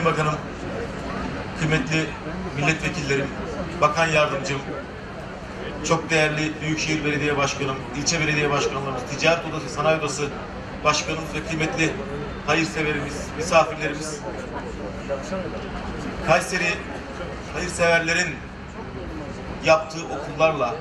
Sayın Bakanım, kıymetli milletvekillerim, bakan yardımcım, çok değerli Büyükşehir Belediye Başkanım, ilçe belediye başkanlarımız, Ticaret Odası, Sanayi Odası Başkanımız ve kıymetli hayırseverimiz, misafirlerimiz, Kayseri hayırseverlerin yaptığı okullarla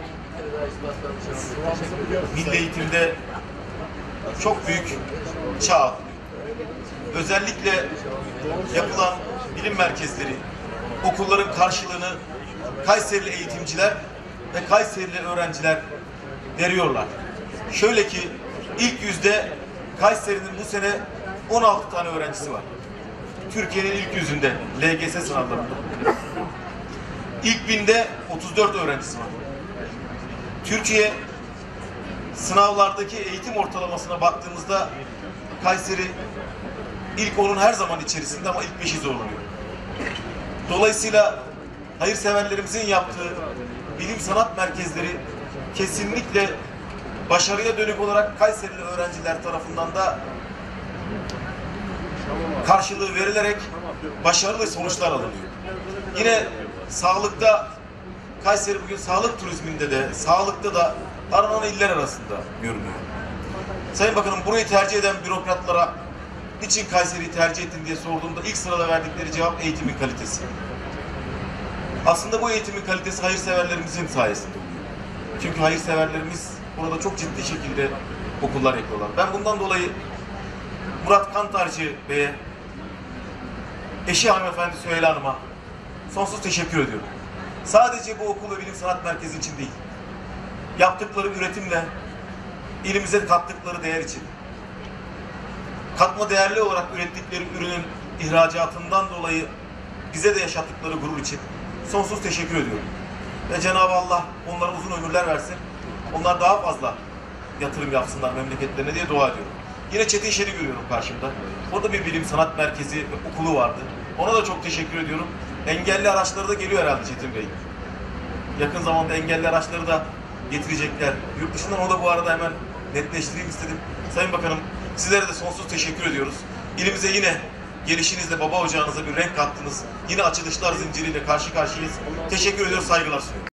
milli eğitimde çok büyük çağ, özellikle yapılan bilim merkezleri, okulların karşılığını Kayserili eğitimciler ve Kayserili öğrenciler veriyorlar. Şöyle ki ilk yüzde Kayseri'nin bu sene 16 tane öğrencisi var. Türkiye'nin ilk yüzünde LGS sınavlarında. İlk binde 34 öğrencisi var. Türkiye sınavlardaki eğitim ortalamasına baktığımızda Kayseri ilk 10'un her zaman içerisinde ama ilk 5'i zorluyor. Dolayısıyla hayırseverlerimizin yaptığı bilim sanat merkezleri kesinlikle başarıya dönük olarak Kayserili öğrenciler tarafından da karşılığı verilerek başarılı sonuçlar alınıyor. Yine sağlıkta Kayseri bugün sağlık turizminde de, sağlıkta da aranan iller arasında görünüyor. Sayın Bakanım, burayı tercih eden bürokratlara niçin Kayseri'yi tercih ettin diye sorduğumda ilk sırada verdikleri cevap eğitimin kalitesi. Aslında bu eğitimin kalitesi hayırseverlerimizin sayesinde oluyor. Çünkü hayırseverlerimiz burada çok ciddi şekilde okullar yapıyorlar. Ben bundan dolayı Murat Kantarcı Bey'e, eşi hanımefendi Süheyla Hanım'a sonsuz teşekkür ediyorum. Sadece bu okul ve bilim sanat merkezi için değil, yaptıkları üretimle ilimize kattıkları değer için, katma değerli olarak ürettikleri ürünün ihracatından dolayı bize de yaşattıkları gurur için sonsuz teşekkür ediyorum. Ve Cenab-ı Allah onlara uzun ömürler versin. Onlar daha fazla yatırım yapsınlar memleketlerine diye dua ediyorum. Yine Çetin görüyorum karşımda. Orada bir bilim sanat merkezi ve okulu vardı. Ona da çok teşekkür ediyorum. Engelli araçları da geliyor herhalde Çetin Bey. Yakın zamanda engelli araçları da getirecekler. Yurt dışından o da bu arada hemen netleştireyim istedim. Sayın Bakanım, sizlere de sonsuz teşekkür ediyoruz. İlimize yine gelişinizle baba ocağınıza bir renk kattınız. Yine açılışlar zinciriyle karşı karşıyayız. Teşekkür ediyoruz, saygılar sunuyorum.